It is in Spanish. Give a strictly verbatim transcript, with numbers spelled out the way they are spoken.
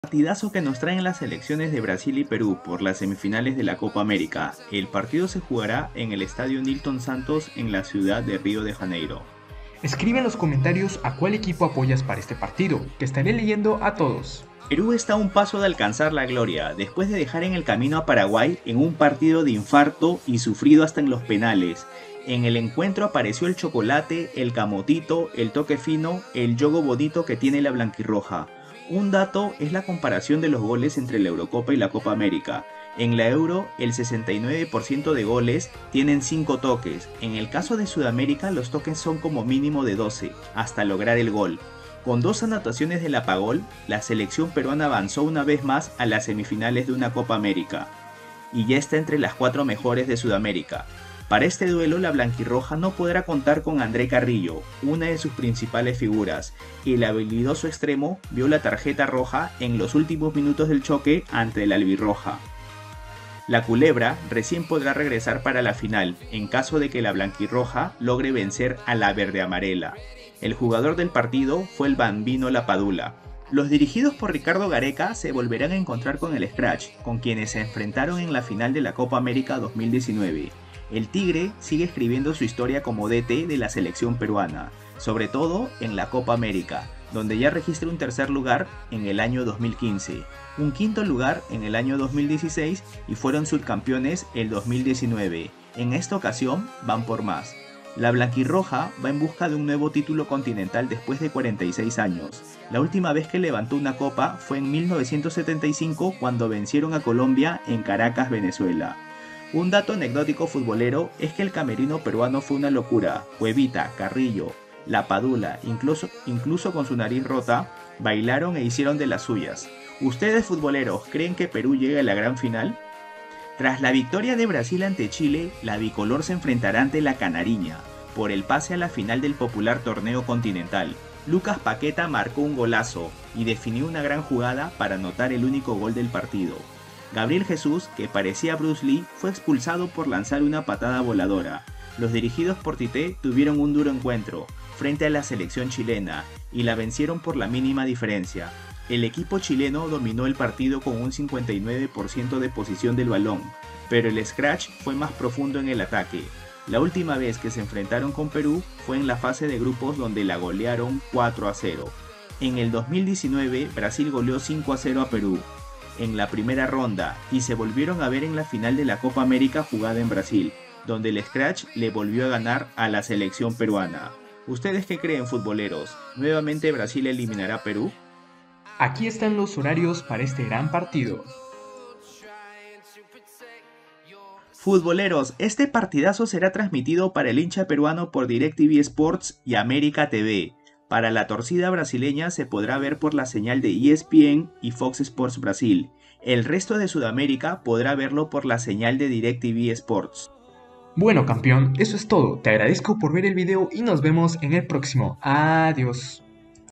Partidazo que nos traen las selecciones de Brasil y Perú por las semifinales de la Copa América. El partido se jugará en el Estadio Nilton Santos en la ciudad de Río de Janeiro. Escribe en los comentarios a cuál equipo apoyas para este partido, que estaré leyendo a todos. Perú está a un paso de alcanzar la gloria, después de dejar en el camino a Paraguay en un partido de infarto y sufrido hasta en los penales. En el encuentro apareció el chocolate, el camotito, el toque fino, el yogo bonito que tiene la blanquirroja. Un dato es la comparación de los goles entre la Eurocopa y la Copa América. En la Euro, el sesenta y nueve por ciento de goles tienen cinco toques. En el caso de Sudamérica, los toques son como mínimo de doce, hasta lograr el gol. Con dos anotaciones del Apagol, la selección peruana avanzó una vez más a las semifinales de una Copa América. Y ya está entre las cuatro mejores de Sudamérica. Para este duelo, la blanquirroja no podrá contar con André Carrillo, una de sus principales figuras. El habilidoso extremo vio la tarjeta roja en los últimos minutos del choque ante la albirroja. La culebra recién podrá regresar para la final, en caso de que la blanquirroja logre vencer a la verde amarela. El jugador del partido fue el bambino Lapadula. Los dirigidos por Ricardo Gareca se volverán a encontrar con el Scratch, con quienes se enfrentaron en la final de la Copa América dos mil diecinueve. El Tigre sigue escribiendo su historia como D T de la selección peruana, sobre todo en la Copa América, donde ya registra un tercer lugar en el año dos mil quince, un quinto lugar en el año dos mil dieciséis y fueron subcampeones el dos mil diecinueve. En esta ocasión van por más. La blanquirroja va en busca de un nuevo título continental después de cuarenta y seis años. La última vez que levantó una copa fue en mil novecientos setenta y cinco cuando vencieron a Colombia en Caracas, Venezuela. Un dato anecdótico futbolero es que el camerino peruano fue una locura. Cuevita, Carrillo, Lapadula, incluso, incluso con su nariz rota, bailaron e hicieron de las suyas. ¿Ustedes futboleros creen que Perú llegue a la gran final? Tras la victoria de Brasil ante Chile, la bicolor se enfrentará ante la Canariña por el pase a la final del popular torneo continental. Lucas Paqueta marcó un golazo y definió una gran jugada para anotar el único gol del partido. Gabriel Jesús, que parecía Bruce Lee, fue expulsado por lanzar una patada voladora. Los dirigidos por Tite tuvieron un duro encuentro frente a la selección chilena y la vencieron por la mínima diferencia. El equipo chileno dominó el partido con un cincuenta y nueve por ciento de posición del balón, pero el Scratch fue más profundo en el ataque. La última vez que se enfrentaron con Perú fue en la fase de grupos donde la golearon cuatro a cero. En el dos mil diecinueve, Brasil goleó cinco a cero a Perú en la primera ronda y se volvieron a ver en la final de la Copa América jugada en Brasil, donde el Scratch le volvió a ganar a la selección peruana. ¿Ustedes qué creen, futboleros? ¿Nuevamente Brasil eliminará a Perú? Aquí están los horarios para este gran partido. Futboleros, este partidazo será transmitido para el hincha peruano por DirecTV Sports y América T V. Para la torcida brasileña se podrá ver por la señal de E S P N y Fox Sports Brasil. El resto de Sudamérica podrá verlo por la señal de DirecTV Sports. Bueno, campeón, eso es todo. Te agradezco por ver el video y nos vemos en el próximo. Adiós.